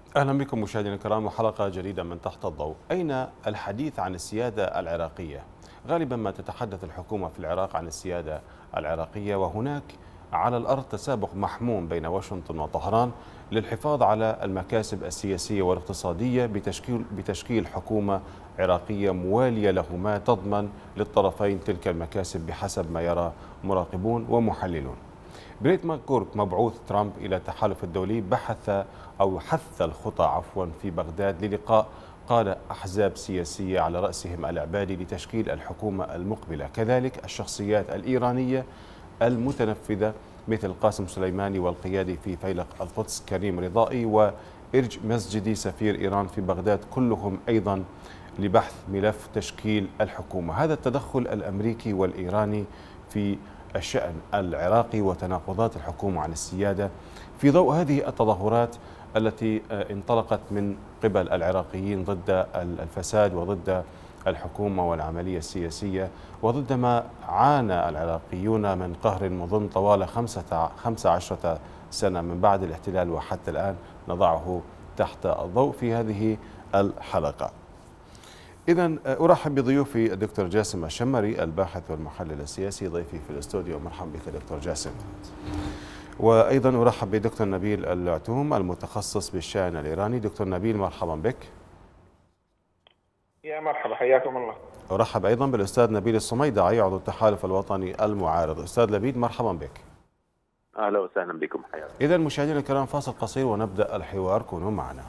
أهلا بكم مشاهدينا الكرام وحلقة جديدة من تحت الضوء. أين الحديث عن السيادة العراقية؟ غالبا ما تتحدث الحكومة في العراق عن السيادة العراقية، وهناك على الأرض تسابق محموم بين واشنطن وطهران للحفاظ على المكاسب السياسية والاقتصادية بتشكيل حكومة عراقية موالية لهما تضمن للطرفين تلك المكاسب بحسب ما يرى مراقبون ومحللون. بريت ماكورك مبعوث ترامب إلى التحالف الدولي حث الخطى في بغداد للقاء قادة أحزاب سياسية على رأسهم العبادي لتشكيل الحكومة المقبلة، كذلك الشخصيات الإيرانية المتنفذة مثل قاسم سليماني والقيادي في فيلق القدس كريم رضائي وإرج مسجدي سفير إيران في بغداد، كلهم أيضا لبحث ملف تشكيل الحكومة. هذا التدخل الأمريكي والإيراني في الشأن العراقي وتناقضات الحكومة عن السيادة في ضوء هذه التظاهرات التي انطلقت من قبل العراقيين ضد الفساد وضد الحكومة والعملية السياسية وضد ما عانى العراقيون من قهر مظن طوال 15 سنة من بعد الاحتلال وحتى الآن، نضعه تحت الضوء في هذه الحلقة. إذا أرحب بضيوفي الدكتور جاسم الشمري الباحث والمحلل السياسي ضيفي في الاستوديو. مرحبا بك دكتور جاسم. وأيضا أرحب بدكتور نبيل العتوم المتخصص بالشأن الإيراني. دكتور نبيل مرحبا بك. يا مرحبا، حياكم الله. أرحب أيضا بالأستاذ نبيل الصميدعي عضو التحالف الوطني المعارض. أستاذ نبيل مرحبا بك. أهلا وسهلا بكم. حياكم. إذا مشاهدينا الكرام فاصل قصير ونبدأ الحوار، كونوا معنا.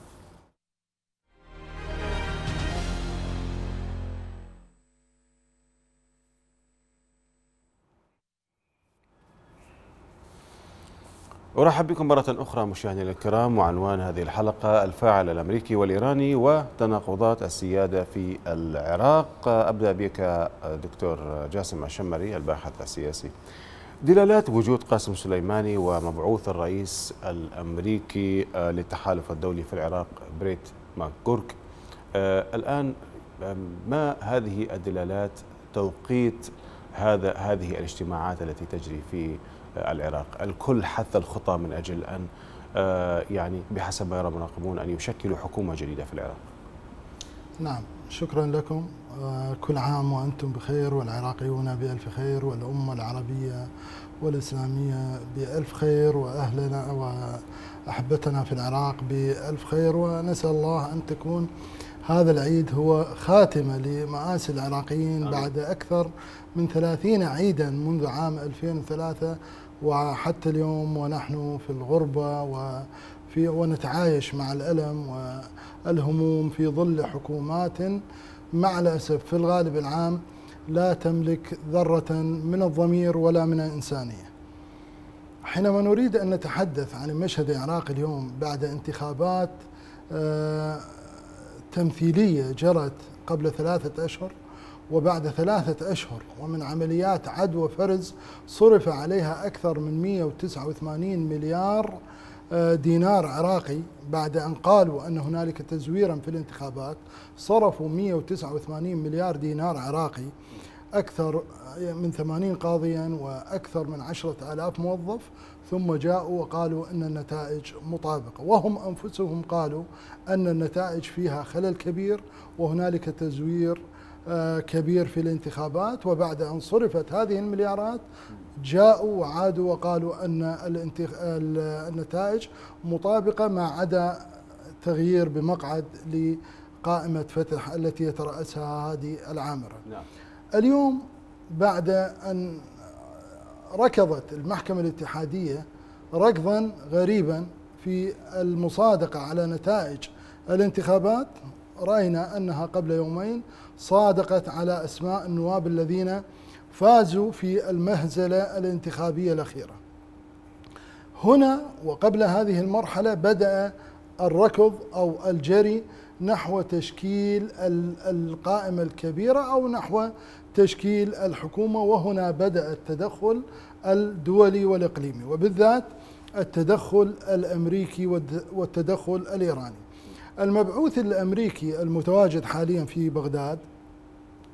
أرحب بكم مرة أخرى مشاهدينا الكرام، وعنوان هذه الحلقة الفاعل الأمريكي والإيراني وتناقضات السيادة في العراق. أبدأ بك دكتور جاسم الشمري الباحث السياسي. دلالات وجود قاسم سليماني ومبعوث الرئيس الأمريكي للتحالف الدولي في العراق بريت ماكورك الآن، ما هذه الدلالات توقيت هذه الاجتماعات التي تجري في العراق؟ الكل حث الخطى من أجل أن يعني بحسب ما يرى المراقبون أن يشكلوا حكومة جديدة في العراق. نعم، شكرا لكم. كل عام وأنتم بخير والعراقيون بألف خير والأمة العربية والإسلامية بألف خير وأهلنا وأحبتنا في العراق بألف خير، ونسأل الله أن تكون هذا العيد هو خاتمة لمآسي العراقيين بعد أكثر من 30 عيدا منذ عام 2003 وحتى اليوم، ونحن في الغربة ونتعايش مع الألم والهموم في ظل حكومات مع الأسف في الغالب العام لا تملك ذرة من الضمير ولا من الإنسانية. حينما نريد أن نتحدث عن المشهد العراقي اليوم بعد انتخابات تمثيلية جرت قبل 3 أشهر، وبعد 3 أشهر ومن عمليات عد وفرز صرف عليها أكثر من 189 مليار دينار عراقي، بعد أن قالوا أن هنالك تزويرا في الانتخابات صرفوا 189 مليار دينار عراقي، أكثر من 80 قاضيا وأكثر من 10,000 موظف، ثم جاءوا وقالوا أن النتائج مطابقة، وهم أنفسهم قالوا أن النتائج فيها خلل كبير وهنالك تزوير كبير في الانتخابات. وبعد أن صرفت هذه المليارات جاءوا وعادوا وقالوا أن النتائج مطابقة ما عدا تغيير بمقعد لقائمة فتح التي يترأسها هادي العامرة. اليوم بعد أن ركضت المحكمة الاتحادية ركضا غريبا في المصادقة على نتائج الانتخابات، رأينا أنها قبل يومين صادقت على أسماء النواب الذين فازوا في المهزلة الانتخابية الأخيرة. هنا وقبل هذه المرحلة بدأ الركض أو الجري نحو تشكيل القائمة الكبيرة أو نحو تشكيل الحكومة، وهنا بدأ التدخل الدولي والإقليمي، وبالذات التدخل الأمريكي والتدخل الإيراني. المبعوث الأمريكي المتواجد حاليا في بغداد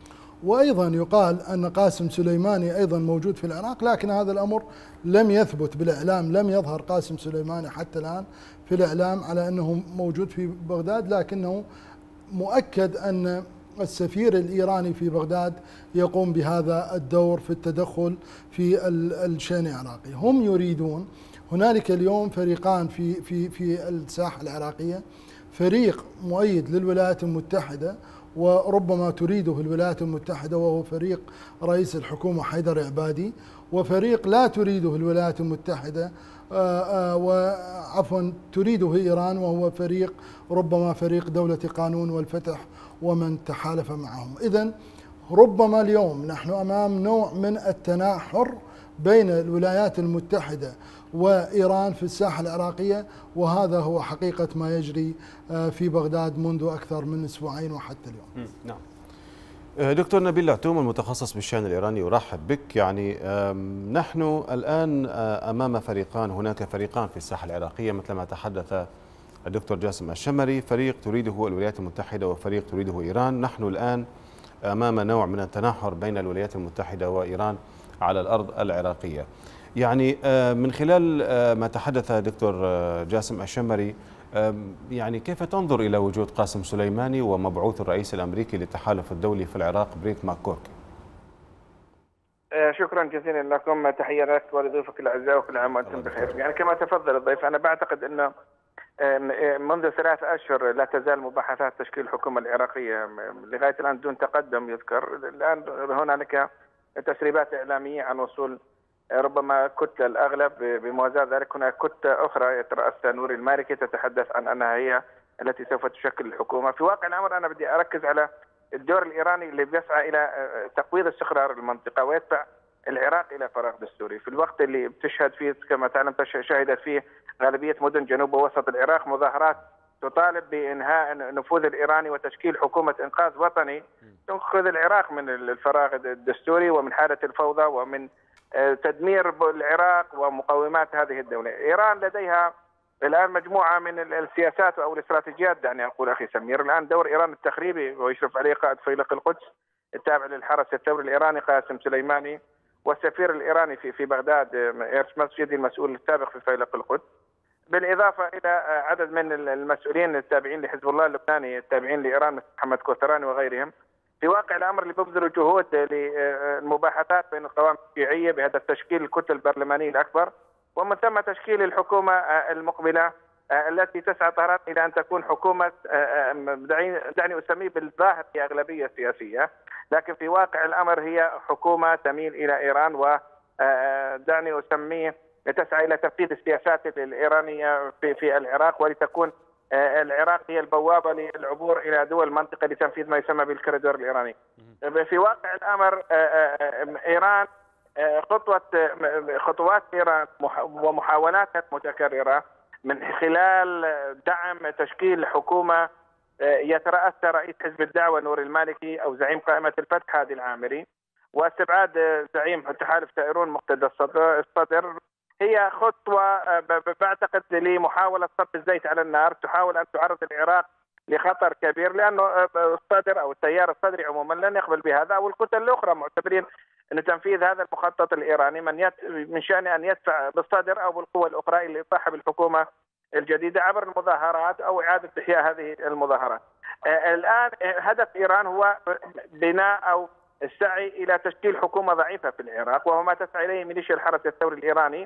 وأيضا يقال أن قاسم سليماني أيضا موجود في العراق، لكن هذا الأمر لم يثبت بالإعلام، لم يظهر قاسم سليماني حتى الآن في الإعلام على أنه موجود في بغداد، لكنه مؤكد أن السفير الإيراني في بغداد يقوم بهذا الدور في التدخل في الشأن العراقي. هم يريدون، هنالك اليوم فريقان في الساحة العراقية، فريق مؤيد للولايات المتحدة وربما تريده الولايات المتحدة وهو فريق رئيس الحكومة حيدر عبادي، وفريق لا تريده الولايات المتحدة وعفوا تريده إيران، وهو فريق ربما فريق دولة قانون والفتح ومن تحالف معهم. إذن ربما اليوم نحن أمام نوع من التناحر بين الولايات المتحدة وإيران في الساحة العراقية، وهذا هو حقيقة ما يجري في بغداد منذ أكثر من أسبوعين وحتى اليوم. نعم. دكتور نبيل العتوم المتخصص بالشأن الإيراني، أرحب بك. يعني نحن الآن أمام فريقان، هناك فريقان في الساحة العراقية مثل ما تحدث الدكتور جاسم الشمري، فريق تريده الولايات المتحدة وفريق تريده إيران. نحن الآن أمام نوع من التناحر بين الولايات المتحدة وإيران على الأرض العراقية. يعني من خلال ما تحدث دكتور جاسم الشمري، يعني كيف تنظر إلى وجود قاسم سليماني ومبعوث الرئيس الأمريكي للتحالف الدولي في العراق بريت ماكورك؟ شكرا جزيلا لكم، تحية لك ولضيوفك الأعزاء وكل عام وأنتم بخير. يعني كما تفضل الضيف، أنا بعتقد أنه منذ 3 أشهر لا تزال مباحثات تشكيل الحكومة العراقية لغاية الآن دون تقدم يذكر. الآن هنالك تسريبات إعلامية عن وصول ربما كتلة، الأغلب بموازاة ذلك هناك كتلة أخرى يترأسها نوري المالكي تتحدث عن أنها هي التي سوف تشكل الحكومة. في واقع الأمر أنا بدي أركز على الدور الإيراني اللي بيسعى إلى تقويض استقرار المنطقة ويدفع العراق إلى فراغ دستوري في الوقت اللي بتشهد فيه كما تعلم شهدت فيه غالبية مدن جنوب ووسط العراق مظاهرات تطالب بإنهاء النفوذ الإيراني وتشكيل حكومة إنقاذ وطني تنقذ العراق من الفراغ الدستوري ومن حالة الفوضى ومن تدمير العراق ومقومات هذه الدولة. إيران لديها الآن مجموعة من السياسات أو الاستراتيجيات، دعني أقول أخي سمير. الآن دور إيران التخريبي ويشرف عليه قائد فيلق القدس التابع للحرس الثوري الإيراني قاسم سليماني، والسفير الإيراني في بغداد إيرس مسجدي المسؤول السابق في فيلق القدس، بالإضافة إلى عدد من المسؤولين التابعين لحزب الله اللبناني التابعين لإيران مثل محمد كوثراني وغيرهم. في واقع الأمر اللي بيبذلوا جهود للمباحثات بين القوائم الشيعية بهدف تشكيل الكتلة البرلمانية الأكبر ومن ثم تشكيل الحكومة المقبلة التي تسعى طهران إلى أن تكون حكومة دعني أسميه بالظاهر هي أغلبية سياسية، لكن في واقع الأمر هي حكومة تميل إلى إيران ودعني أسميه تسعى إلى تنفيذ السياسات الإيرانية في العراق، ولتكون العراق هي البوابة للعبور إلى دول المنطقة لتنفيذ ما يسمى بالكوريدور الإيراني. في واقع الأمر إيران خطوات إيران ومحاولاتها المتكررة من خلال دعم تشكيل حكومة يترأسها رئيس حزب الدعوة نور المالكي أو زعيم قائمة الفتح هادي العامري واستبعاد زعيم تحالف ثائرون مقتدى الصدر، هي خطوة بعتقد لمحاولة صب الزيت على النار، تحاول أن تعرض العراق لخطر كبير، لأنه الصدر أو التيار الصدري عموما لن يقبل بهذا، أو الكتل الأخرى معتبرين أن تنفيذ هذا المخطط الإيراني من شأن أن يدفع بالصدر أو بالقوى الأخرى اللي صاحب الحكومة الجديدة عبر المظاهرات أو إعادة إحياء هذه المظاهرات. الآن هدف إيران هو بناء أو السعي إلى تشكيل حكومة ضعيفة في العراق، وهو ما تسعى إليه ميليشيا الحرس الثوري الإيراني،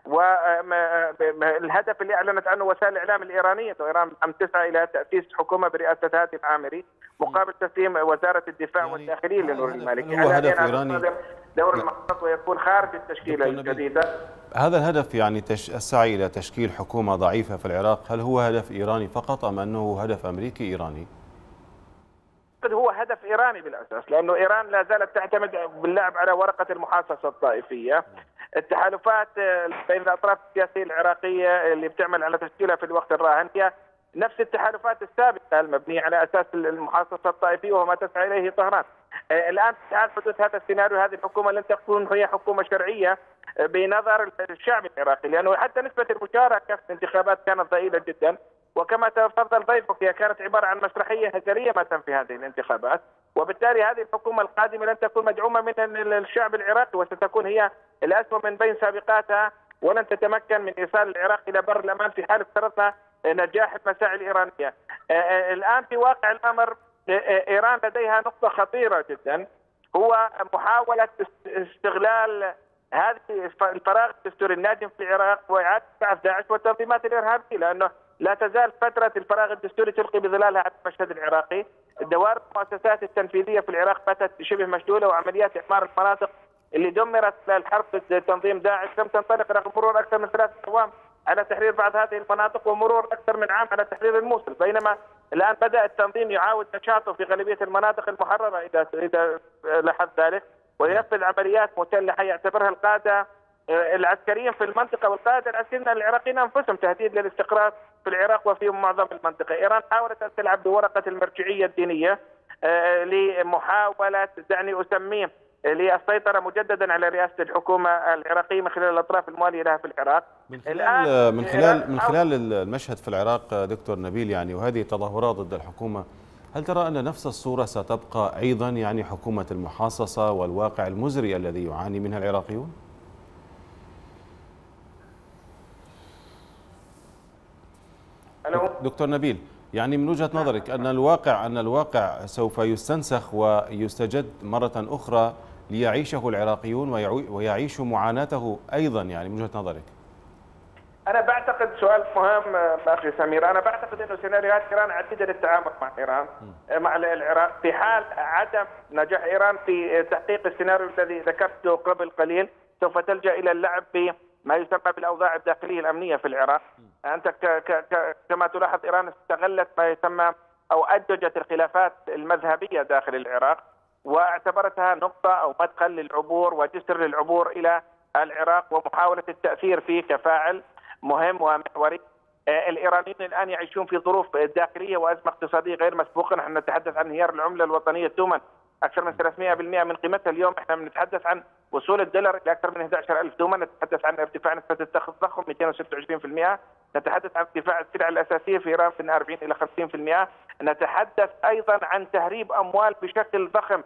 والهدف اللي أعلنت عنه وسائل الإعلام الإيرانية، وإيران عم تسعى إلى تأسيس حكومة برئاسة هادي العامري مقابل تسليم وزارة الدفاع يعني والداخلية لنور المالكي. هو هدف إيراني دور المخطط ويكون خارج التشكيلة الجديدة. هذا الهدف يعني السعي إلى تشكيل حكومة ضعيفة في العراق، هل هو هدف إيراني فقط أم أنه هدف أمريكي إيراني؟ هو هدف إيراني بالأساس، لأنه إيران لا زالت تعتمد باللعب على ورقة المحاصصة الطائفية. التحالفات بين الأطراف السياسية العراقية اللي بتعمل على تشكيلها في الوقت الراهن هي نفس التحالفات السابقة المبنية على أساس المحاصصة الطائفية وهو ما تسعى إليه طهران. الآن في حال حدوث هذا السيناريو هذه الحكومة لن تكون هي حكومة شرعية بنظر الشعب العراقي، لأنه حتى نسبة المشاركة في الانتخابات كانت ضئيلة جدا. وكما تفضل ضيفك هي كانت عبارة عن مسرحية هزلية ما تم في هذه الانتخابات، وبالتالي هذه الحكومة القادمة لن تكون مدعومة من الشعب العراقي، وستكون هي الأسوأ من بين سابقاتها، ولن تتمكن من إيصال العراق إلى بر الأمان في حال افترضنا نجاح المساعي الإيرانية. الآن في واقع الأمر إيران لديها نقطة خطيرة جدا، هو محاولة استغلال هذه الفراغ الدستوري الناجم في العراق وإعادة بعث داعش والتنظيمات الإرهابية، لأنه لا تزال فترة الفراغ الدستوري تلقي بظلالها على المشهد العراقي. دوائر المؤسسات التنفيذية في العراق باتت شبه مشلولة، وعمليات إعمار المناطق اللي دمرت الحرب ضد تنظيم داعش لم تنطلق رغم مرور أكثر من 3 أعوام على تحرير بعض هذه المناطق ومرور أكثر من عام على تحرير الموصل، بينما الآن بدأ التنظيم يعاود نشاطه في غالبية المناطق المحررة إذا لاحظ ذلك، وينفذ عمليات مسلحة يعتبرها القادة العسكريين في المنطقة والقادة العسكريين العراقيين أنفسهم تهديد للاستقرار في العراق وفي معظم المنطقة. إيران حاولت أن تلعب بورقة المرجعية الدينية لمحاولة دعني أسميه للسيطرة مجددا على رئاسة الحكومة العراقية من خلال الأطراف الموالية لها في العراق. من خلال المشهد في العراق دكتور نبيل، يعني وهذه التظاهرات ضد الحكومة، هل ترى أن نفس الصورة ستبقى أيضا، يعني حكومة المحاصصة والواقع المزري الذي يعاني منها العراقيون؟ دكتور نبيل، يعني من وجهة نظرك أن الواقع سوف يستنسخ ويستجد مرة أخرى ليعيشه العراقيون ويعيشوا معاناته أيضا، يعني من وجهة نظرك؟ أنا بعتقد سؤال مهم أخي سمير، أنا بعتقد أنه سيناريوهات إيران عديدة للتعامل مع العراق في حال عدم نجاح إيران في تحقيق السيناريو الذي ذكرته قبل قليل، سوف تلجأ إلى اللعب بما يسمى بالأوضاع الداخلية الأمنية في العراق. أنت كما تلاحظ إيران استغلت ما يسمى أو أدجت الخلافات المذهبية داخل العراق واعتبرتها نقطة أو مدخل للعبور وجسر للعبور إلى العراق ومحاولة التأثير فيه كفاعل مهم ومحوري. الإيرانيين الآن يعيشون في ظروف داخلية وأزمة اقتصادية غير مسبوقة. نحن نتحدث عن انهيار العملة الوطنية توما أكثر من 300% من قيمتها اليوم. احنا بنتحدث عن وصول الدولار إلى أكثر من 11,000 توما. نتحدث عن ارتفاع نسبة التضخم 226%. نتحدث عن ارتفاع السلع الأساسية في إيران من 40 إلى 50%. نتحدث أيضا عن تهريب أموال بشكل ضخم،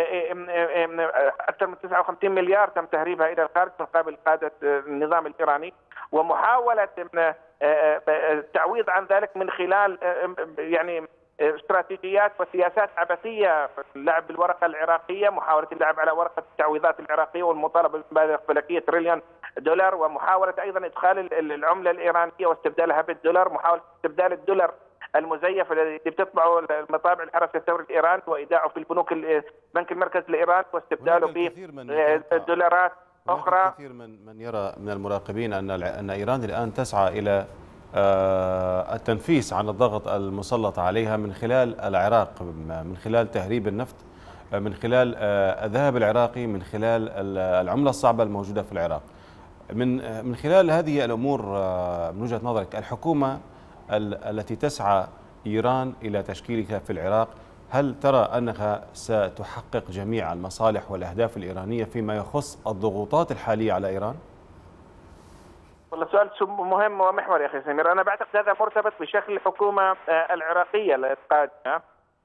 أكثر من 59 مليار تم تهريبها إلى الخارج من قبل قادة النظام الإيراني، ومحاولة التعويض عن ذلك من خلال يعني استراتيجيات وسياسات عبثية، اللعب بالورقة العراقية، محاولة اللعب على ورقة التعويضات العراقية والمطالبة بمبالغ فلكية تريليون دولار، ومحاولة أيضا إدخال العملة الإيرانية واستبدالها بالدولار، محاولة استبدال الدولار المزيف الذي بتطبعه المطابع الحرس الثوري الإيراني وإيداعه في البنك المركزي الإيراني واستبداله بالدولارات أخرى. كثير من يرى من المراقبين أن إيران الآن تسعى إلى التنفيس عن الضغط المسلط عليها من خلال العراق، من خلال تهريب النفط، من خلال الذهب العراقي، من خلال العملة الصعبة الموجودة في العراق. من خلال هذه الأمور من وجهة نظرك، الحكومة التي تسعى إيران إلى تشكيلها في العراق، هل ترى أنها ستحقق جميع المصالح والأهداف الإيرانية فيما يخص الضغوطات الحالية على إيران؟ والله سؤال مهم ومحوري يا أخي سمير. أنا بعتقد هذا مرتبط بشكل الحكومة العراقية القادمة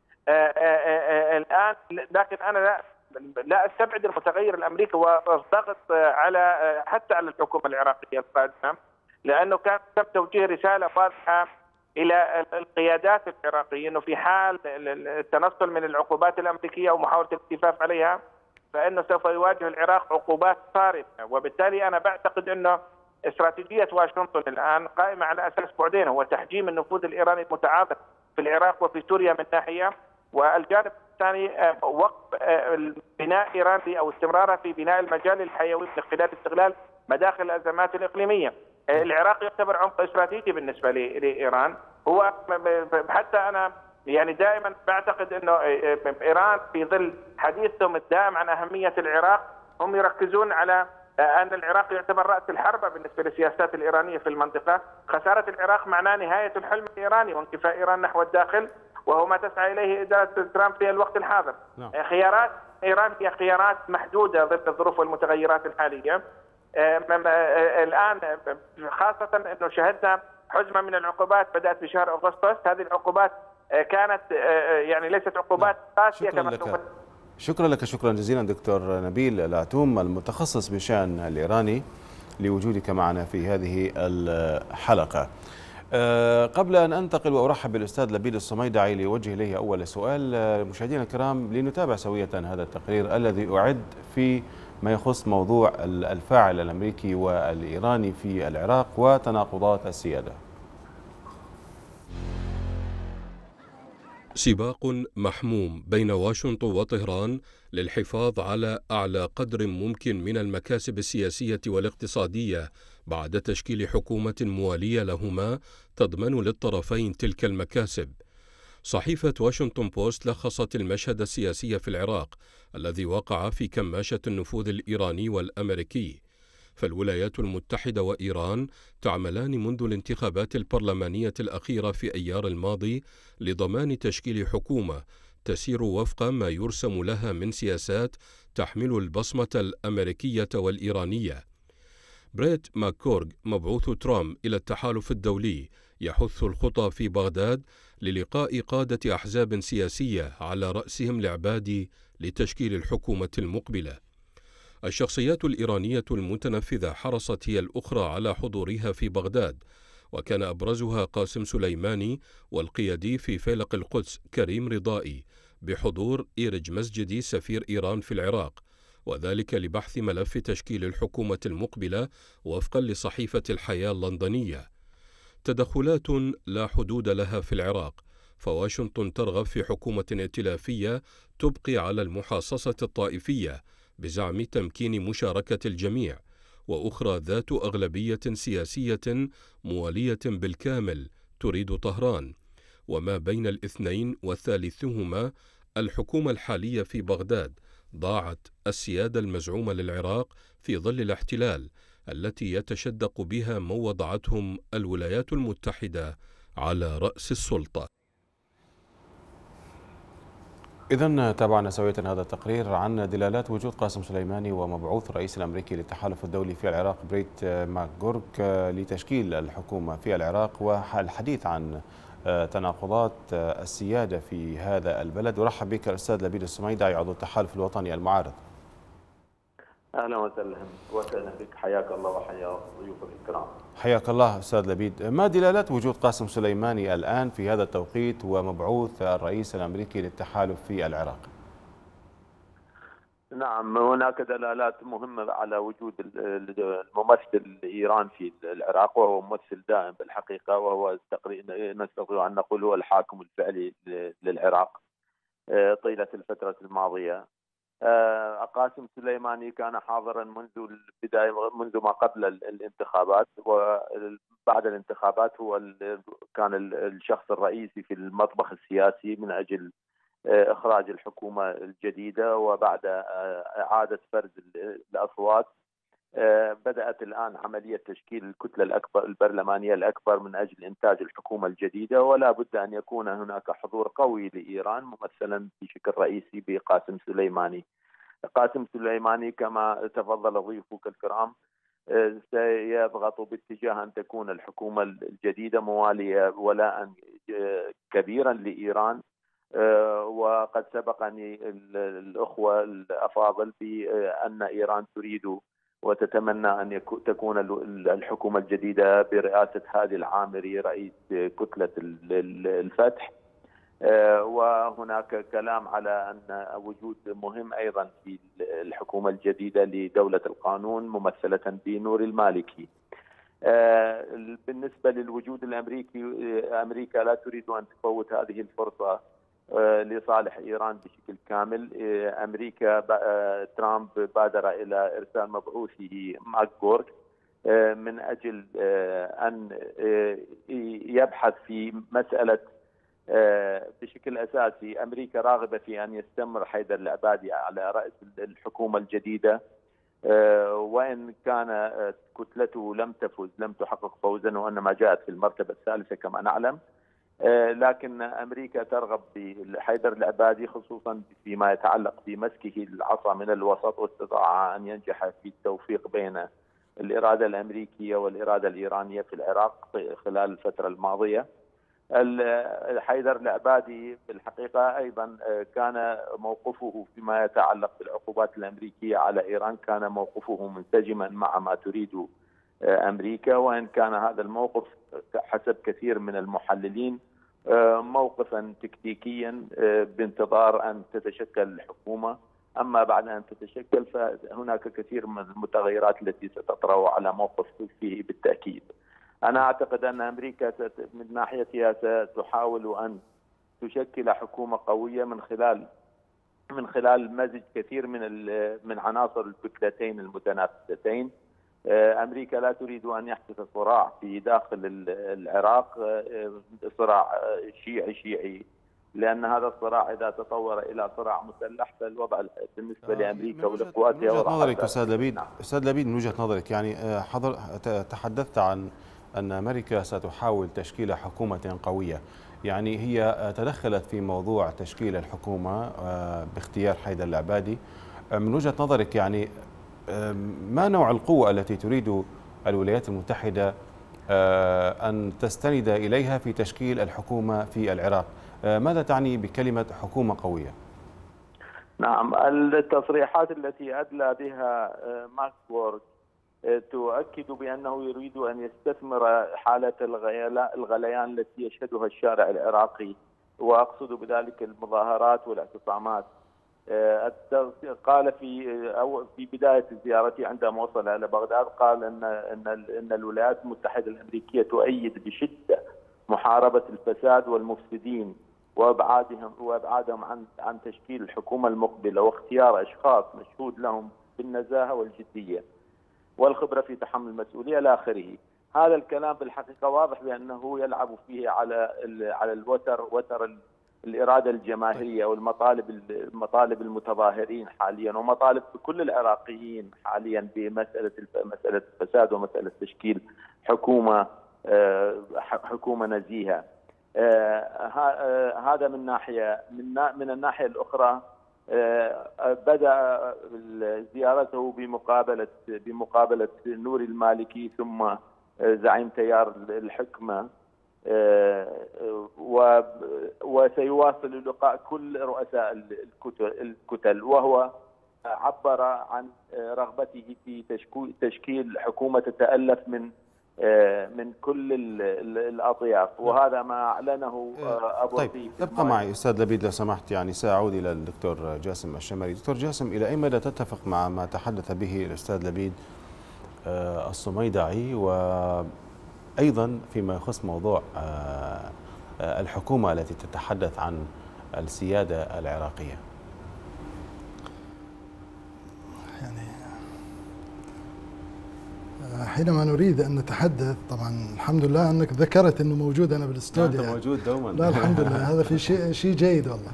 الآن، لكن أنا لا أستبعد المتغير الأمريكي والضغط حتى على الحكومة العراقية القادمة، لأنه كان تم توجيه رسالة واضحة إلى القيادات العراقية أنه في حال التنصل من العقوبات الأمريكية ومحاولة الالتفاف عليها فإنه سوف يواجه العراق عقوبات صارمة. وبالتالي أنا بعتقد أنه استراتيجية واشنطن الآن قائمة على أساس بعدين، هو تحجيم النفوذ الإيراني المتعاطف في العراق وفي سوريا من ناحية، والجانب الثاني وقف بناء إيران أو استمرارها في بناء المجال الحيوي من خلال استغلال مداخل الأزمات الإقليمية. العراق يعتبر عمق استراتيجي بالنسبة لإيران. هو حتى أنا يعني دائما بعتقد أنه إيران في ظل حديثهم الدائم عن أهمية العراق هم يركزون على أن العراق يعتبر رأس الحربة بالنسبة للسياسات الإيرانية في المنطقة. خسارة العراق معناه نهاية الحلم الإيراني وانكفاء إيران نحو الداخل، وهو ما تسعى إليه إدارة ترامب في الوقت الحاضر. خيارات إيران هي خيارات محدودة ضد الظروف والمتغيرات الحالية. الآن خاصة أنه شهدنا حزمة من العقوبات بدأت بشهر أغسطس. هذه العقوبات كانت يعني ليست عقوبات قاسية كما شكرا لك شكرا جزيلا دكتور نبيل العتوم المتخصص بشأن الإيراني لوجودك معنا في هذه الحلقة. قبل أن أنتقل وأرحب بالأستاذ لبيد الصميدعي لوجه إليه أول سؤال، مشاهدينا الكرام لنتابع سوية هذا التقرير الذي أعد في ما يخص موضوع الفاعل الأمريكي والإيراني في العراق وتناقضات السيادة. سباق محموم بين واشنطن وطهران للحفاظ على أعلى قدر ممكن من المكاسب السياسية والاقتصادية بعد تشكيل حكومة موالية لهما تضمن للطرفين تلك المكاسب. صحيفة واشنطن بوست لخصت المشهد السياسي في العراق الذي وقع في كماشة النفوذ الإيراني والأمريكي. فالولايات المتحدة وإيران تعملان منذ الانتخابات البرلمانية الأخيرة في أيار الماضي لضمان تشكيل حكومة تسير وفق ما يرسم لها من سياسات تحمل البصمة الأمريكية والإيرانية. بريت ماكورغ مبعوث ترامب إلى التحالف الدولي يحث الخطى في بغداد للقاء قادة أحزاب سياسية على رأسهم العبادي لتشكيل الحكومة المقبلة. الشخصيات الإيرانية المتنفذة حرصت هي الأخرى على حضورها في بغداد، وكان أبرزها قاسم سليماني والقيادي في فيلق القدس كريم رضائي بحضور إيرج مسجدي سفير إيران في العراق، وذلك لبحث ملف تشكيل الحكومة المقبلة وفقا لصحيفة الحياة اللندنية. تدخلات لا حدود لها في العراق، فواشنطن ترغب في حكومة ائتلافية تبقي على المحاصصة الطائفية بزعم تمكين مشاركة الجميع، وأخرى ذات أغلبية سياسية موالية بالكامل تريد طهران، وما بين الاثنين والثالثهما الحكومة الحالية في بغداد ضاعت السيادة المزعومة للعراق في ظل الاحتلال التي يتشدق بها من وضعتهم الولايات المتحدة على رأس السلطة. إذن تابعنا سوية هذا التقرير عن دلالات وجود قاسم سليماني ومبعوث الرئيس الأمريكي للتحالف الدولي في العراق بريت ماكورغ لتشكيل الحكومة في العراق والحديث عن تناقضات السيادة في هذا البلد. ورحب بك الأستاذ لبيد الصميدعي عضو التحالف الوطني المعارض. اهلا وسهلا بك، حياك الله وحيا ضيوفك الكرام. حياك الله أستاذ لبيد. ما دلالات وجود قاسم سليماني الآن في هذا التوقيت ومبعوث الرئيس الأمريكي للتحالف في العراق؟ نعم، هناك دلالات مهمة على وجود الممثل إيران في العراق، وهو ممثل دائم بالحقيقة، وهو نستطيع أن نقول هو الحاكم الفعلي للعراق طيلة الفترة الماضية. قاسم سليماني كان حاضرا منذ البداية، منذ ما قبل الانتخابات، وبعد الانتخابات هو كان الشخص الرئيسي في المطبخ السياسي من أجل إخراج الحكومة الجديدة. وبعد إعادة فرز الأصوات بدأت الآن عملية تشكيل الكتلة الأكبر البرلمانية الأكبر من أجل إنتاج الحكومة الجديدة، ولا بد أن يكون هناك حضور قوي لإيران ممثلا بشكل رئيسي بقاسم سليماني. قاسم سليماني كما تفضل ضيوفك الكرام سيضغط باتجاه أن تكون الحكومة الجديدة موالية ولاء كبيرا لإيران. وقد سبقني الأخوة الأفاضل بأن إيران تريد وتتمنى أن تكون الحكومة الجديدة برئاسة هادي العامري رئيس كتلة الفتح. وهناك كلام على أن وجود مهم أيضا في الحكومة الجديدة لدولة القانون ممثلة بنور المالكي. بالنسبة للوجود الأمريكي، أمريكا لا تريد أن تفوت هذه الفرصة لصالح إيران بشكل كامل. أمريكا ترامب بادر إلى إرسال مبعوثه ماكورغ من أجل أن يبحث في مسألة بشكل أساسي. أمريكا راغبة في أن يستمر حيدر العبادي على رأس الحكومة الجديدة، وإن كان كتلته لم تحقق فوزا، وإنما جاءت في المرتبة الثالثة كما نعلم. لكن أمريكا ترغب بحيدر العبادي خصوصا فيما يتعلق بمسكه العصا من الوسط، واستطاع أن ينجح في التوفيق بين الإرادة الأمريكية والإرادة الإيرانية في العراق خلال الفترة الماضية. حيدر العبادي في الحقيقة أيضا كان موقفه فيما يتعلق بالعقوبات الأمريكية على إيران كان موقفه منسجما مع ما تريد أمريكا، وإن كان هذا الموقف حسب كثير من المحللين موقفا تكتيكيا بانتظار أن تتشكل الحكومة. أما بعد أن تتشكل فهناك كثير من المتغيرات التي ستطرأ على موقف فيه بالتأكيد. أنا أعتقد أن أمريكا من ناحيتها ستحاول أن تشكل حكومة قوية من خلال مزج كثير من عناصر الفكرتين المتنافستين. أمريكا لا تريد أن يحدث صراع في داخل العراق، صراع شيعي، لأن هذا الصراع إذا تطور إلى صراع مسلح فالوضع بالنسبة لأمريكا ولقواتها من وجهة نظرك أستاذ لبيد، أستاذ لبيد، من وجهة نظرك يعني تحدثت عن أن أمريكا ستحاول تشكيل حكومة قوية، يعني هي تدخلت في موضوع تشكيل الحكومة باختيار حيدر العبادي. من وجهة نظرك يعني ما نوع القوة التي تريد الولايات المتحدة أن تستند إليها في تشكيل الحكومة في العراق؟ ماذا تعني بكلمة حكومة قوية؟ نعم، التصريحات التي أدلى بها ماكسورد تؤكد بأنه يريد أن يستثمر حالة الغليان التي يشهدها الشارع العراقي، وأقصد بذلك المظاهرات والاعتصامات. قال في بداية زيارته عندما وصل إلى بغداد، قال أن الولايات المتحدة الأمريكية تؤيد بشدة محاربة الفساد والمفسدين وابعادهم عن تشكيل الحكومة المقبلة، واختيار أشخاص مشهود لهم بالنزاهة والجدية والخبرة في تحمل المسؤولية إلى آخره. هذا الكلام بالحقيقة واضح بأنه يلعب فيه على وتر الإرادة الجماهيرية والمطالب المتظاهرين حاليا، ومطالب كل العراقيين حاليا بمسألة الفساد ومسألة تشكيل حكومة نزيهة. هذا من ناحية. من الناحية الأخرى بدأ زيارته بمقابلة نور المالكي ثم زعيم تيار الحكمة، وسيواصل اللقاء كل رؤساء الكتل، وهو عبر عن رغبته في تشكيل حكومة تتألف من كل الأطياف، وهذا ما أعلنه أبو طيب، ابقى معي أستاذ لبيد لو سمحت، يعني سأعود إلى الدكتور جاسم الشمري. دكتور جاسم، إلى أي مدى تتفق مع ما تحدث به الأستاذ لبيد الصميدعي، وأيضا فيما يخص موضوع الحكومة التي تتحدث عن السيادة العراقية؟ حينما نريد أن نتحدث، طبعا الحمد لله أنك ذكرت أنه موجود أنا بالاستوديو. أنت موجود دوما. لا الحمد لله، هذا في شيء جيد والله.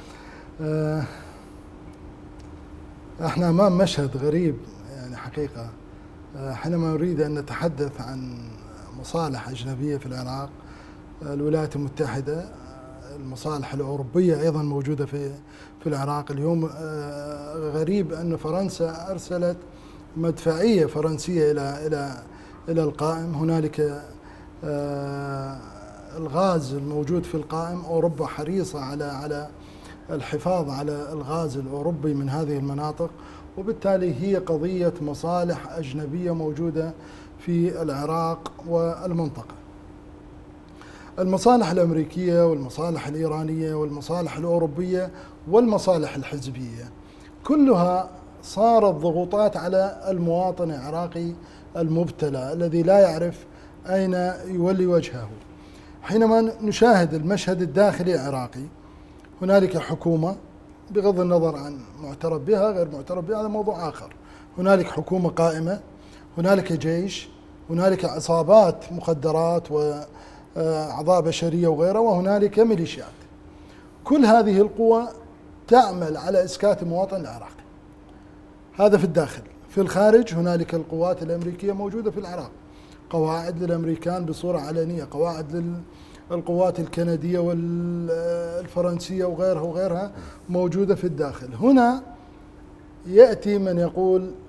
احنا أمام مشهد غريب يعني حقيقة. حينما نريد أن نتحدث عن مصالح أجنبية في العراق، الولايات المتحدة، المصالح الأوروبية أيضا موجودة في العراق. اليوم غريب أن فرنسا أرسلت مدفعية فرنسية إلى القائم. هنالك الغاز الموجود في القائم، أوروبا حريصة على الحفاظ على الغاز الأوروبي من هذه المناطق، وبالتالي هي قضية مصالح أجنبية موجودة في العراق والمنطقة. المصالح الأمريكية والمصالح الإيرانية والمصالح الأوروبية والمصالح الحزبية كلها صارت ضغوطات على المواطن العراقي المبتلى الذي لا يعرف أين يولي وجهه. حينما نشاهد المشهد الداخلي العراقي، هنالك حكومة بغض النظر عن معترف بها غير معترف بها، هذا موضوع آخر. هنالك حكومة قائمة، هنالك جيش، هنالك عصابات مخدرات وأعضاء بشرية وغيرها، وهنالك ميليشيات. كل هذه القوى تعمل على إسكات المواطن العراقي. هذا في الداخل. في الخارج هنالك القوات الأمريكية موجودة في العراق، قواعد للأمريكان بصورة علنية، قواعد للقوات الكندية والفرنسية وغيرها موجودة في الداخل. هنا يأتي من يقول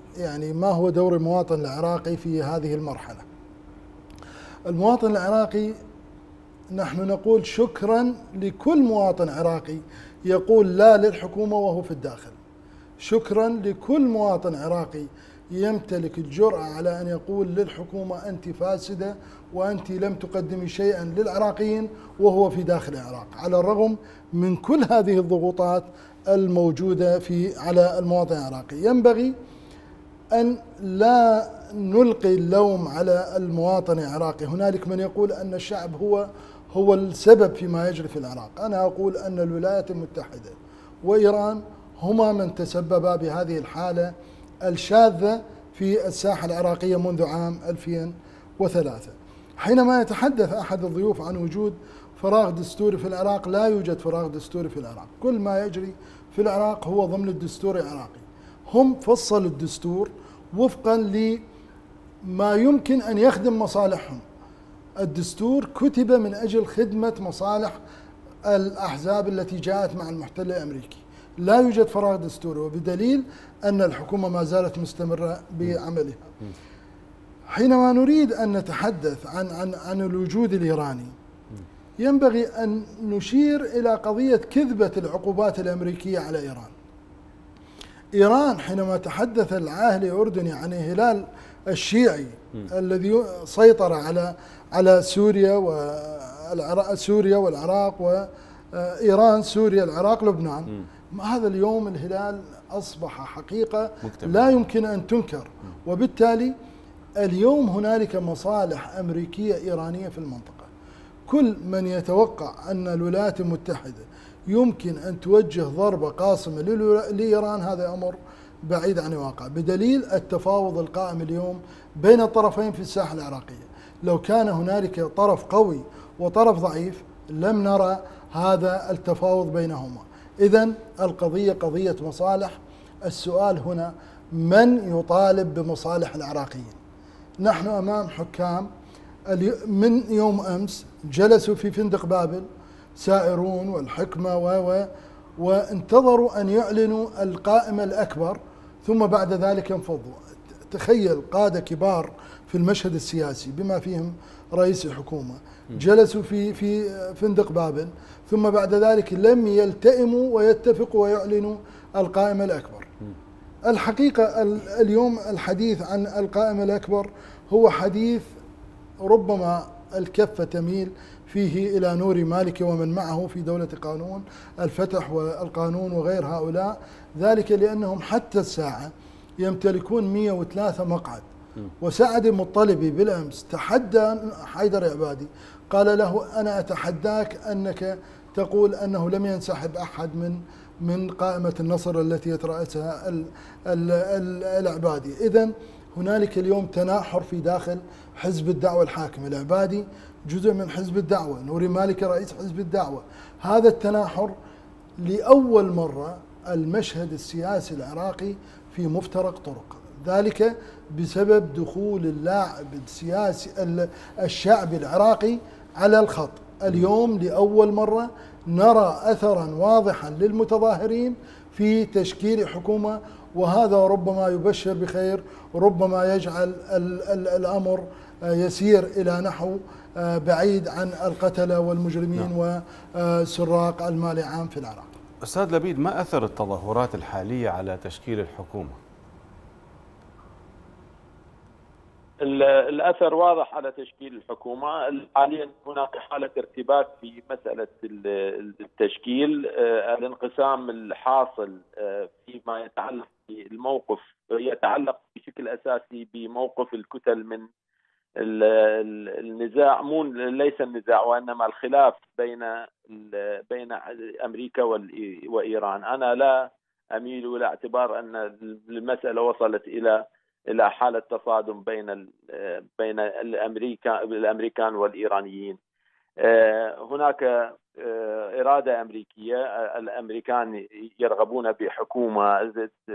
يعني ما هو دور المواطن العراقي في هذه المرحلة. المواطن العراقي نحن نقول شكرا لكل مواطن عراقي يقول لا للحكومة وهو في الداخل. شكرا لكل مواطن عراقي يمتلك الجرأة على أن يقول للحكومة أنت فاسدة وأنت لم تقدمي شيئا للعراقيين وهو في داخل العراق، على الرغم من كل هذه الضغوطات الموجودة على المواطن العراقي. ينبغي أن لا نلقي اللوم على المواطن العراقي. هنالك من يقول أن الشعب هو السبب فيما يجري في العراق. أنا أقول أن الولايات المتحدة وإيران هما من تسببا بهذه الحالة الشاذة في الساحة العراقية منذ عام 2003. حينما يتحدث أحد الضيوف عن وجود فراغ دستوري في العراق، لا يوجد فراغ دستوري في العراق. كل ما يجري في العراق هو ضمن الدستور العراقي. هم فصلوا الدستور وفقا لما يمكن أن يخدم مصالحهم. الدستور كتب من أجل خدمة مصالح الأحزاب التي جاءت مع المحتل الأمريكي. لا يوجد فراغ دستوري، وبدليل أن الحكومة ما زالت مستمرة بعملها. حينما نريد أن نتحدث عن الوجود الإيراني، ينبغي أن نشير إلى قضية كذبة العقوبات الأمريكية على إيران. إيران حينما تحدث العاهل الأردني عن الهلال الشيعي الذي سيطر على سوريا والعراق وإيران، سوريا، العراق، لبنان، هذا اليوم الهلال أصبح حقيقة لا يمكن أن تنكر. وبالتالي اليوم هنالك مصالح أمريكية إيرانية في المنطقة. كل من يتوقع أن الولايات المتحدة يمكن أن توجه ضربة قاصمة لإيران هذا أمر بعيد عن الواقع، بدليل التفاوض القائم اليوم بين الطرفين في الساحة العراقية. لو كان هنالك طرف قوي وطرف ضعيف لم نرى هذا التفاوض بينهما. إذن القضية قضية مصالح. السؤال هنا من يطالب بمصالح العراقيين؟ نحن أمام حكام من يوم أمس جلسوا في فندق بابل سائرون والحكمة وانتظروا أن يعلنوا القائمة الأكبر، ثم بعد ذلك ينفضوا. تخيل قادة كبار في المشهد السياسي بما فيهم رئيس الحكومة جلسوا في فندق بابل، ثم بعد ذلك لم يلتئموا ويتفقوا ويعلنوا القائمة الأكبر. الحقيقة اليوم الحديث عن القائمة الأكبر هو حديث ربما الكفة تميل فيه إلى نوري مالكي ومن معه في دولة قانون الفتح والقانون وغير هؤلاء، ذلك لأنهم حتى الساعة يمتلكون 103 مقعد. وسعد المطلبي بالأمس تحدى حيدر العبادي، قال له أنا أتحداك أنك تقول أنه لم ينسحب أحد من قائمة النصر التي يترأسها العبادي. إذن هنالك اليوم تناحر في داخل حزب الدعوة الحاكم. العبادي جزء من حزب الدعوة، نوري مالكي رئيس حزب الدعوة. هذا التناحر لأول مرة المشهد السياسي العراقي في مفترق طرق، ذلك بسبب دخول اللاعب السياسي الشعبي العراقي على الخط. اليوم لأول مرة نرى أثرا واضحا للمتظاهرين في تشكيل حكومة، وهذا ربما يبشر بخير، ربما يجعل الأمر يسير إلى نحو بعيد عن القتلة والمجرمين وسراق المال العام في العراق. أستاذ لبيد، ما أثر التظاهرات الحالية على تشكيل الحكومة؟ الأثر واضح على تشكيل الحكومة. حاليا هناك حالة ارتباك في مسألة التشكيل. الانقسام الحاصل فيما يتعلق بالموقف يتعلق بشكل أساسي بموقف الكتل من النزاع، ليس النزاع وإنما الخلاف بين أمريكا وإيران. أنا لا أميل إلى اعتبار أن المسألة وصلت إلى حالة تصادم بين الأمريكان والإيرانيين. هناك إرادة أمريكية. الأمريكان يرغبون بحكومة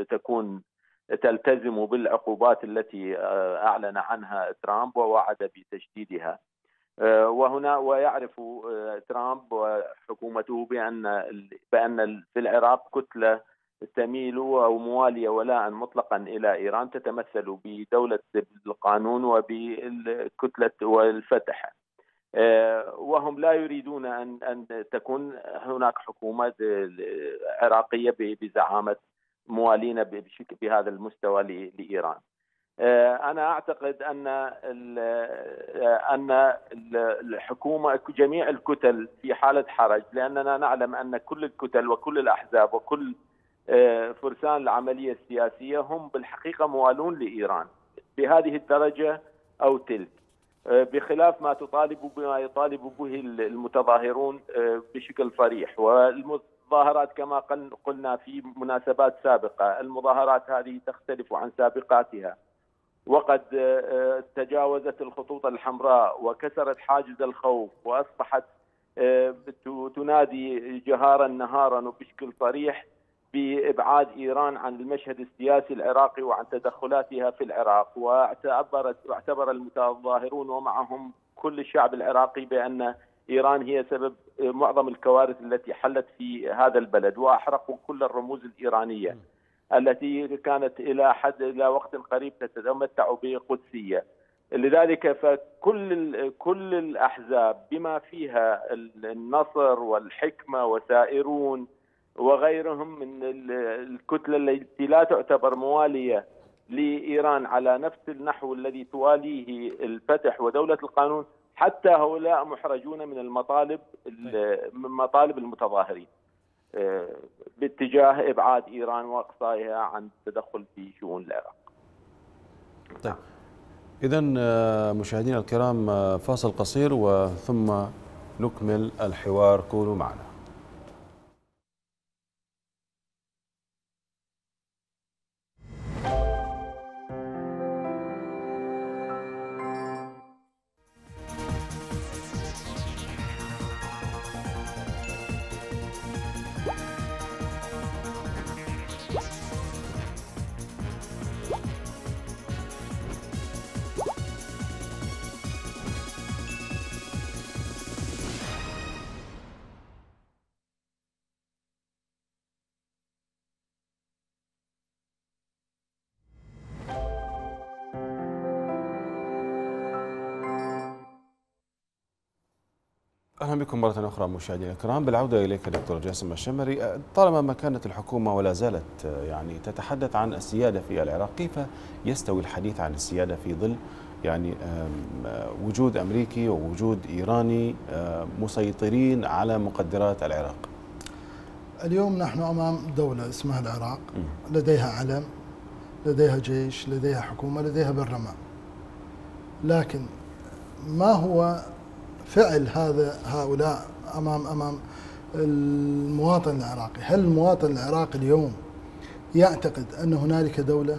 تلتزم بالعقوبات التي أعلن عنها ترامب ووعد بتشديدها. ويعرف ترامب وحكومته بأن في العراق كتلة تميل أو موالية ولاء مطلقا إلى إيران تتمثل بدولة القانون وبالكتلة والفتح، وهم لا يريدون أن تكون هناك حكومة عراقية بزعامة موالين بهذا المستوى لإيران. أنا أعتقد أن الحكومة جميع الكتل في حالة حرج، لأننا نعلم أن كل الكتل وكل الأحزاب وكل فرسان العملية السياسية هم بالحقيقة موالون لإيران بهذه الدرجة أو تلك، بخلاف ما يطالب به المتظاهرون بشكل صريح. والمظاهرات كما قلنا في مناسبات سابقة، المظاهرات هذه تختلف عن سابقاتها، وقد تجاوزت الخطوط الحمراء وكسرت حاجز الخوف، وأصبحت تنادي جهارا نهارا وبشكل صريح بإبعاد إيران عن المشهد السياسي العراقي وعن تدخلاتها في العراق. واعتبر المتظاهرون ومعهم كل الشعب العراقي بأن إيران هي سبب معظم الكوارث التي حلت في هذا البلد، وأحرقوا كل الرموز الإيرانية التي كانت إلى وقت قريب تتمتع بقدسية. لذلك فكل الأحزاب بما فيها النصر والحكمة وسائرون وغيرهم من الكتلة التي لا تعتبر موالية لإيران على نفس النحو الذي تواليه الفتح ودولة القانون، حتى هؤلاء محرجون من مطالب المتظاهرين باتجاه إبعاد إيران وإقصائها عن التدخل في شؤون العراق. طيب، إذن مشاهدينا الكرام فاصل قصير وثم نكمل الحوار، كونوا معنا. أهلا بكم مرة أخرى مشاهدينا الكرام. بالعودة إليك دكتور جاسم الشمري، طالما ما كانت الحكومة ولا زالت يعني تتحدث عن السيادة في العراق، كيف يستوي الحديث عن السيادة في ظل يعني وجود أمريكي ووجود إيراني مسيطرين على مقدرات العراق؟ اليوم نحن أمام دولة اسمها العراق، لديها علم، لديها جيش، لديها حكومة، لديها برلمان، لكن ما هو فعل هؤلاء أمام المواطن العراقي؟ هل المواطن العراقي اليوم يعتقد أن هنالك دولة؟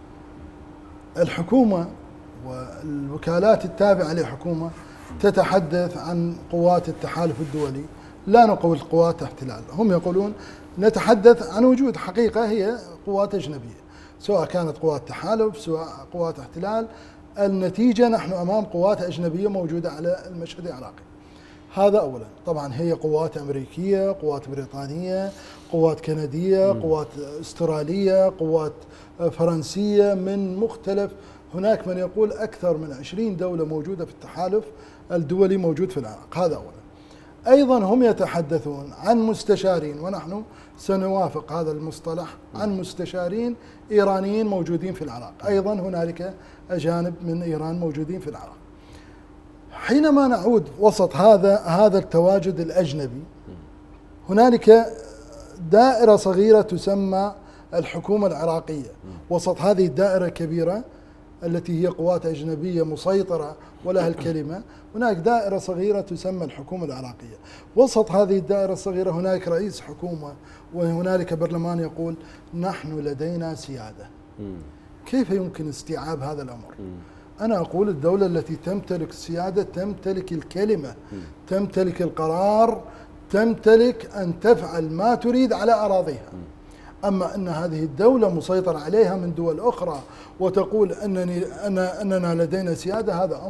الحكومة والوكالات التابعة للحكومة تتحدث عن قوات التحالف الدولي، لا نقول قوات احتلال، هم يقولون نتحدث عن وجود حقيقة هي قوات أجنبية، سواء كانت قوات تحالف سواء قوات احتلال، النتيجة نحن أمام قوات أجنبية موجودة على المشهد العراقي. هذا أولا. طبعا هي قوات أمريكية، قوات بريطانية، قوات كندية، قوات استرالية، قوات فرنسية من مختلف، هناك من يقول أكثر من 20 دولة موجودة في التحالف الدولي موجود في العراق. هذا أولا. أيضا هم يتحدثون عن مستشارين، ونحن سنوافق هذا المصطلح، عن مستشارين إيرانيين موجودين في العراق، أيضا هنالك أجانب من إيران موجودين في العراق. حينما نعود وسط هذا التواجد الأجنبي، هنالك دائرة صغيرة تسمى الحكومة العراقية، وسط هذه الدائرة الكبيرة التي هي قوات أجنبية مسيطرة ولها الكلمة، هناك دائرة صغيرة تسمى الحكومة العراقية. وسط هذه الدائرة الصغيرة هناك رئيس حكومة وهنالك برلمان يقول نحن لدينا سيادة. كيف يمكن استيعاب هذا الأمر؟ أنا أقول الدولة التي تمتلك السيادة تمتلك الكلمة، تمتلك القرار، تمتلك أن تفعل ما تريد على أراضيها. أما أن هذه الدولة مسيطر عليها من دول أخرى وتقول أننا لدينا سيادة، هذا أمر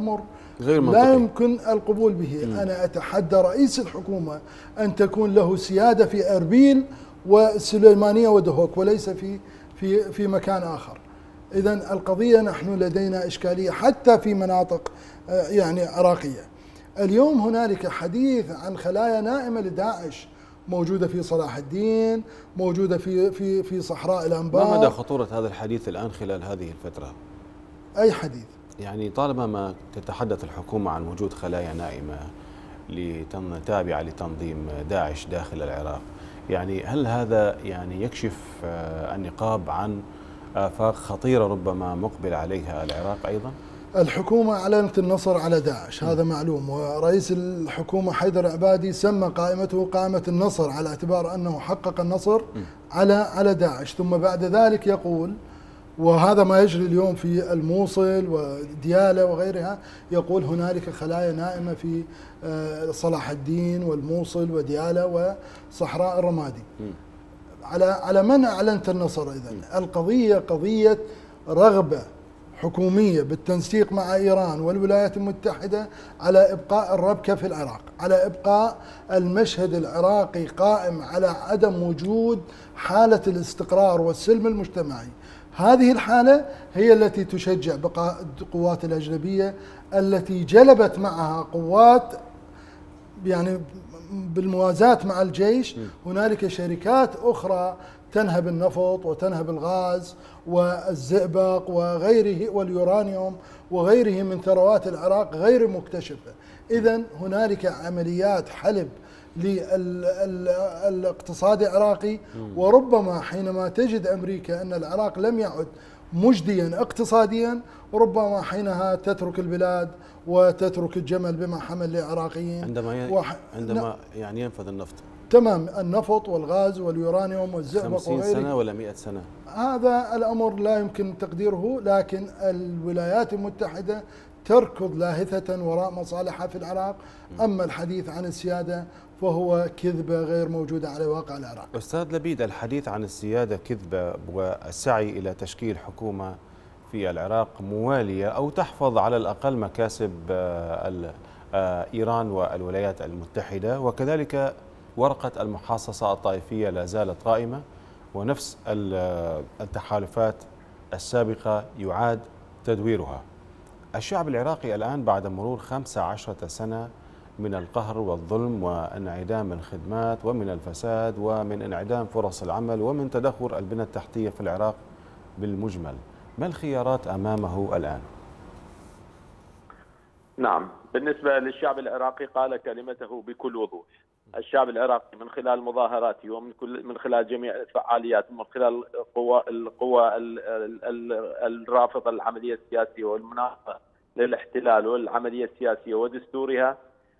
غير لا منطقي. يمكن القبول به. أنا أتحدى رئيس الحكومة أن تكون له سيادة في أربيل والسليمانية ودهوك وليس في مكان آخر. إذن القضية نحن لدينا إشكالية حتى في مناطق يعني عراقية. اليوم هنالك حديث عن خلايا نائمة لداعش موجودة في صلاح الدين، موجودة في صحراء الأنبار. ما مدى خطورة هذا الحديث الآن خلال هذه الفترة؟ أي حديث؟ يعني طالما ما تتحدث الحكومة عن وجود خلايا نائمة تابعة لتنظيم داعش داخل العراق، يعني هل هذا يعني يكشف النقاب عن آفاق خطيرة ربما مقبل عليها العراق أيضا؟ الحكومة أعلنت النصر على داعش، هذا معلوم، ورئيس الحكومة حيدر عبادي سمى قائمته قائمة النصر على اعتبار أنه حقق النصر على داعش. ثم بعد ذلك يقول، وهذا ما يجري اليوم في الموصل وديالى وغيرها، يقول هنالك خلايا نائمة في صلاح الدين والموصل وديالى وصحراء الرمادي. على من أعلنت النصر إذن؟ القضية قضية رغبة حكومية بالتنسيق مع إيران والولايات المتحدة على إبقاء الربكة في العراق، على إبقاء المشهد العراقي قائم على عدم وجود حالة الاستقرار والسلم المجتمعي. هذه الحالة هي التي تشجع بقاء القوات الأجنبية التي جلبت معها قوات يعني بالموازاة مع الجيش. هنالك شركات أخرى تنهب النفط وتنهب الغاز والزئبق وغيره واليورانيوم وغيره من ثروات العراق غير مكتشفة. إذن هنالك عمليات حلب للاقتصاد العراقي، وربما حينما تجد أمريكا أن العراق لم يعد مجديا اقتصاديا، ربما حينها تترك البلاد وتترك الجمل بما حمل لعراقيين عندما يعني ينفذ النفط. تمام، النفط والغاز واليورانيوم والزئبق 50 سنة ولا 100 سنة؟ هذا الأمر لا يمكن تقديره، لكن الولايات المتحدة تركض لاهثة وراء مصالحها في العراق. أما الحديث عن السيادة فهو كذبة غير موجودة على واقع العراق. أستاذ لبيد، الحديث عن السيادة كذبة والسعي إلى تشكيل حكومة في العراق موالية أو تحفظ على الأقل مكاسب إيران والولايات المتحدة، وكذلك ورقة المحاصصة الطائفية لا زالت قائمة، ونفس التحالفات السابقة يعاد تدويرها. الشعب العراقي الآن بعد مرور 15 سنة من القهر والظلم وانعدام الخدمات ومن الفساد ومن انعدام فرص العمل ومن تدهور البنى التحتية في العراق بالمجمل، ما الخيارات أمامه الآن؟ نعم، بالنسبة للشعب العراقي قال كلمته بكل وضوح. الشعب العراقي من خلال مظاهراته ومن خلال جميع الفعاليات ومن خلال القوى الرافضة للعملية السياسية والمناهضة للاحتلال والعملية السياسية ودستورها،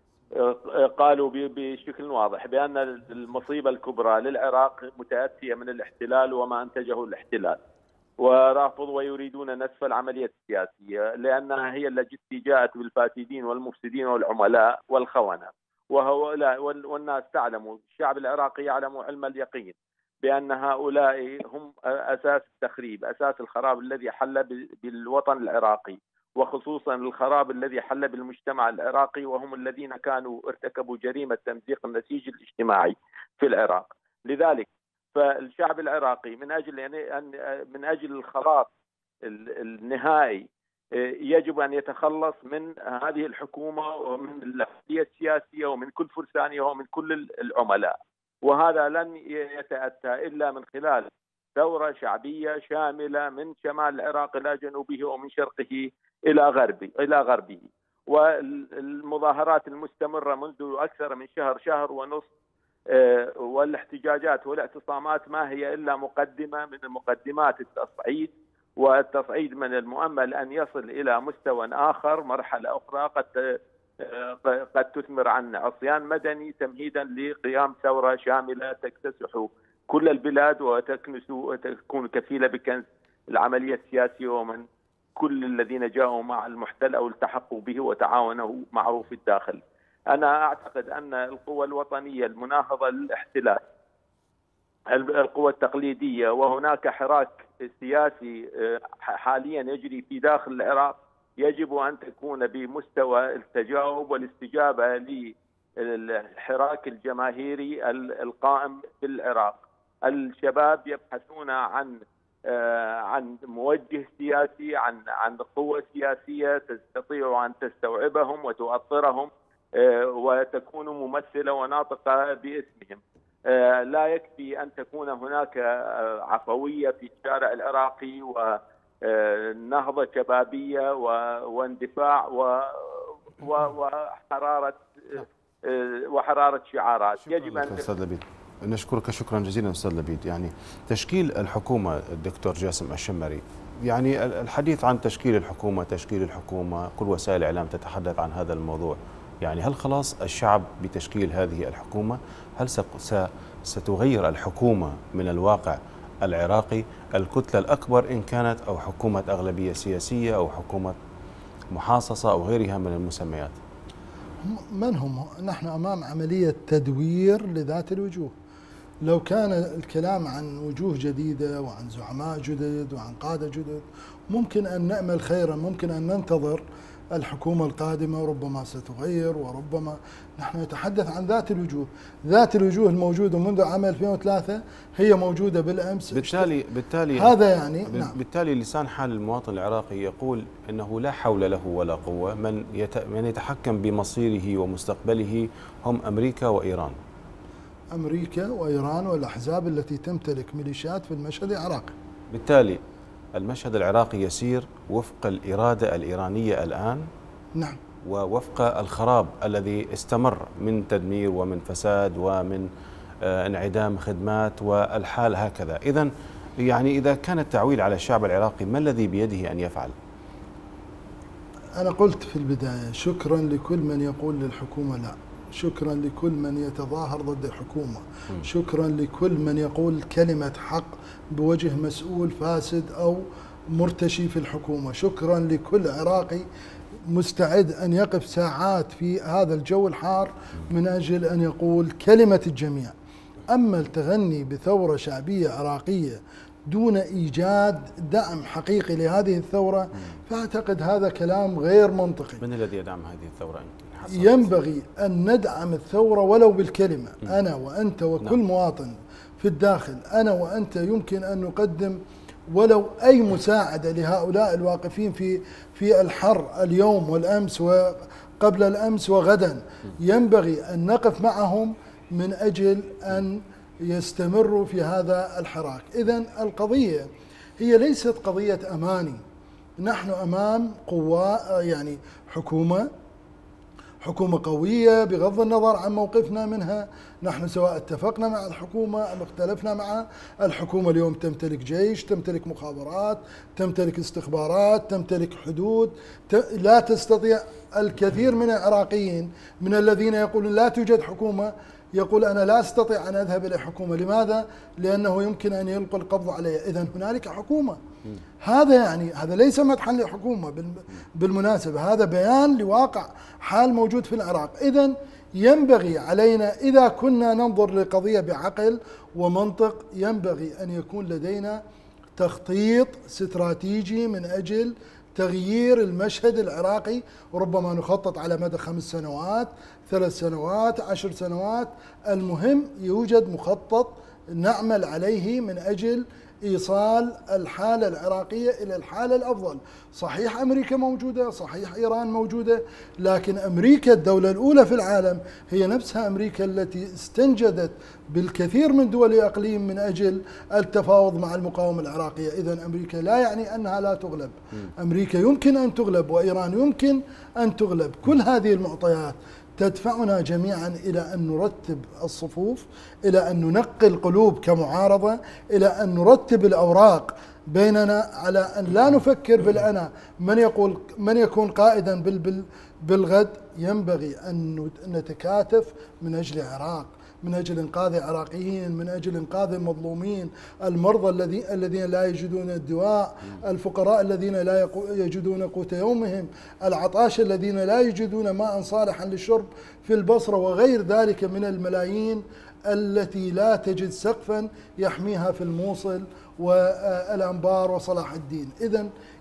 قالوا بشكل واضح بأن المصيبة الكبرى للعراق متأتية من الاحتلال وما أنتجه الاحتلال، ورافضوا ويريدون نسف العملية السياسية لأنها هي التي جاءت بالفاسدين والمفسدين والعملاء والخونة. وهؤلاء والناس تعلم، الشعب العراقي يعلم علم اليقين بأن هؤلاء هم أساس التخريب، أساس الخراب الذي حل بالوطن العراقي، وخصوصا الخراب الذي حل بالمجتمع العراقي، وهم الذين كانوا ارتكبوا جريمة تمزيق النسيج الاجتماعي في العراق. لذلك فالشعب العراقي من أجل الخلاص النهائي يجب أن يتخلص من هذه الحكومة ومن العملية السياسية ومن كل فرسانها ومن كل العملاء، وهذا لن يتأتى إلا من خلال ثورة شعبية شاملة من شمال العراق إلى جنوبه ومن شرقه إلى غربه. والمظاهرات المستمرة منذ أكثر من شهر ونصف، والاحتجاجات والاعتصامات ما هي إلا مقدمة من مقدمات التصعيد، والتصعيد من المؤمل أن يصل إلى مستوى آخر، مرحلة أخرى قد تثمر عن عصيان مدني تمهيدا لقيام ثورة شاملة تكتسح كل البلاد وتكون كفيلة بكنز العملية السياسية ومن كل الذين جاءوا مع المحتل أو التحقوا به وتعاونوا معه في الداخل. أنا أعتقد أن القوى الوطنية المناهضة للاحتلال، القوى التقليدية، وهناك حراك سياسي حاليا يجري في داخل العراق يجب أن تكون بمستوى التجاوب والاستجابة للحراك الجماهيري القائم في العراق. الشباب يبحثون عن موجه سياسي، عن قوة سياسية تستطيع أن تستوعبهم وتؤطرهم وتكون ممثلة وناطقة باسمهم. لا يكفي أن تكون هناك عفوية في الشارع العراقي ونهضة شبابية واندفاع وحرارة شعارات. يجب أن أستاذ لبيد، نشكرك شكرا جزيلا أستاذ لبيد. يعني تشكيل الحكومة الدكتور جاسم الشمري، يعني الحديث عن تشكيل الحكومة كل وسائل الإعلام تتحدث عن هذا الموضوع. يعني هل خلاص الشعب بتشكيل هذه الحكومة؟ هل ستغير الحكومة من الواقع العراقي الكتلة الأكبر إن كانت، أو حكومة أغلبية سياسية، أو حكومة محاصصة، أو غيرها من المسميات؟ من هم؟ نحن أمام عملية تدوير لذات الوجوه. لو كان الكلام عن وجوه جديدة وعن زعماء جدد وعن قادة جدد ممكن أن نأمل خيرا، ممكن أن ننتظر الحكومة القادمة ربما ستغير، وربما نحن نتحدث عن ذات الوجوه. ذات الوجوه الموجودة منذ عام 2003 هي موجودة بالأمس. بالتالي هذا يعني نعم. بالتالي لسان حال المواطن العراقي يقول إنه لا حول له ولا قوة، من يتحكم بمصيره ومستقبله هم أمريكا وإيران. أمريكا وإيران والأحزاب التي تمتلك ميليشيات في المشهد العراقي. بالتالي المشهد العراقي يسير وفق الإرادة الإيرانية الآن، نعم، ووفق الخراب الذي استمر من تدمير ومن فساد ومن انعدام خدمات، والحال هكذا. إذن يعني إذا كان التعويل على الشعب العراقي، ما الذي بيده أن يفعل؟ أنا قلت في البداية شكرا لكل من يقول للحكومة لا، شكرا لكل من يتظاهر ضد الحكومة، شكرا لكل من يقول كلمة حق بوجه مسؤول فاسد أو مرتشي في الحكومة، شكرا لكل عراقي مستعد أن يقف ساعات في هذا الجو الحار من أجل أن يقول كلمة الجميع. أما التغني بثورة شعبية عراقية دون إيجاد دعم حقيقي لهذه الثورة فأعتقد هذا كلام غير منطقي. من الذي يدعم هذه الثورة؟ ينبغي أن ندعم الثورة ولو بالكلمة. أنا وأنت وكل مواطن في الداخل، أنا وأنت يمكن أن نقدم ولو أي مساعدة لهؤلاء الواقفين في الحر اليوم والأمس وقبل الأمس وغدا. ينبغي أن نقف معهم من أجل أن يستمروا في هذا الحراك. إذن القضية هي ليست قضية أماني، نحن أمام يعني حكومة قوية بغض النظر عن موقفنا منها. نحن سواء اتفقنا مع الحكومة أم اختلفنا معها، الحكومة اليوم تمتلك جيش، تمتلك مخابرات، تمتلك استخبارات، تمتلك حدود. لا تستطيع الكثير من العراقيين من الذين يقولون لا توجد حكومة يقول أنا لا أستطيع أن أذهب إلى حكومة. لماذا؟ لأنه يمكن أن يلقى القبض علي. إذن هنالك حكومة. هذا ليس مدحا لحكومة بالمناسبة، هذا بيان لواقع حال موجود في العراق. إذن ينبغي علينا إذا كنا ننظر للقضية بعقل ومنطق ينبغي أن يكون لدينا تخطيط استراتيجي من أجل تغيير المشهد العراقي. ربما نخطط على مدى 5 سنوات، 3 سنوات، 10 سنوات، المهم يوجد مخطط نعمل عليه من أجل إيصال الحالة العراقية إلى الحالة الأفضل. صحيح أمريكا موجودة، صحيح إيران موجودة، لكن أمريكا الدولة الأولى في العالم هي نفسها أمريكا التي استنجدت بالكثير من دول الإقليم من أجل التفاوض مع المقاومة العراقية. إذن أمريكا لا يعني أنها لا تغلب، أمريكا يمكن أن تغلب وإيران يمكن أن تغلب. كل هذه المعطيات تدفعنا جميعا إلى أن نرتب الصفوف، إلى أن ننقي القلوب كمعارضة، إلى أن نرتب الأوراق بيننا على أن لا نفكر بالأنا. من يكون قائدا بالغد. ينبغي أن نتكاتف من أجل العراق، من أجل إنقاذ العراقيين، من أجل إنقاذ المظلومين، المرضى الذين لا يجدون الدواء، الفقراء الذين لا يجدون قوت يومهم، العطاش الذين لا يجدون ماء صالحا للشرب في البصرة، وغير ذلك من الملايين التي لا تجد سقفا يحميها في الموصل والأنبار وصلاح الدين. إذن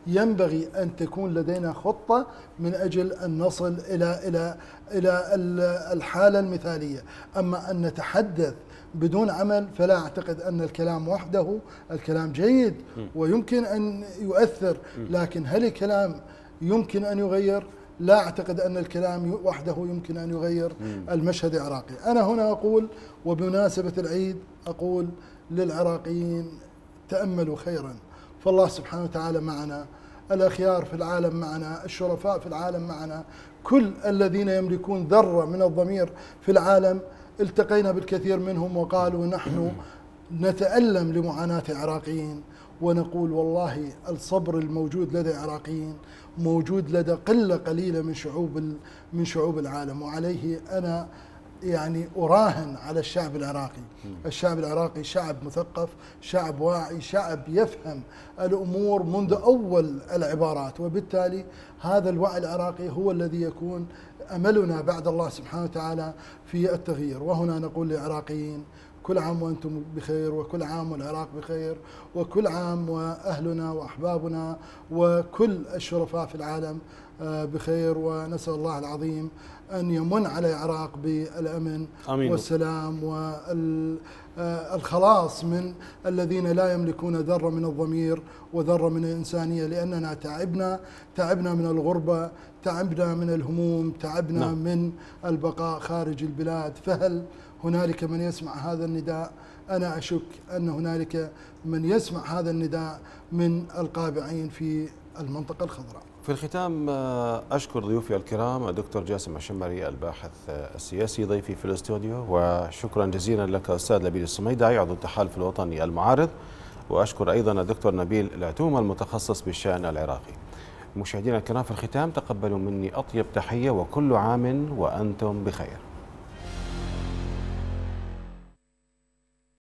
ينبغي أن تكون لدينا خطة من أجل أن نصل إلى الحالة المثالية. أما أن نتحدث بدون عمل فلا أعتقد أن الكلام وحده، الكلام جيد ويمكن أن يؤثر، لكن هل الكلام يمكن أن يغير؟ لا أعتقد أن الكلام وحده يمكن أن يغير المشهد العراقي. أنا هنا أقول وبمناسبة العيد أقول للعراقيين تأملوا خيرا، فالله سبحانه وتعالى معنا، الأخيار في العالم معنا، الشرفاء في العالم معنا، كل الذين يملكون ذرة من الضمير في العالم التقينا بالكثير منهم وقالوا نحن نتألم لمعاناة العراقيين، ونقول والله الصبر الموجود لدى العراقيين موجود لدى قلة قليلة من شعوب العالم، وعليه أنا يعني أراهن على الشعب العراقي. الشعب العراقي شعب مثقف، شعب واعي، شعب يفهم الأمور منذ أول العبارات، وبالتالي هذا الوعي العراقي هو الذي يكون أملنا بعد الله سبحانه وتعالى في التغيير. وهنا نقول للعراقيين كل عام وأنتم بخير، وكل عام والعراق بخير، وكل عام وأهلنا وأحبابنا وكل الشرفاء في العالم بخير، ونسأل الله العظيم أن يمن على العراق بالأمن والسلام والخلاص من الذين لا يملكون ذرة من الضمير وذرة من الإنسانية، لأننا تعبنا من الغربة، تعبنا من الهموم، تعبنا من البقاء خارج البلاد. فهل هنالك من يسمع هذا النداء؟ أنا أشك أن هنالك من يسمع هذا النداء من القابعين في المنطقة الخضراء. في الختام أشكر ضيوفي الكرام الدكتور جاسم الشمري الباحث السياسي ضيفي في الاستوديو، وشكرا جزيلا لك أستاذ لبيد الصميدعي عضو التحالف الوطني المعارض، وأشكر أيضا الدكتور نبيل العتومة المتخصص بالشأن العراقي. مشاهدينا الكرام في الختام تقبلوا مني أطيب تحية وكل عام وأنتم بخير.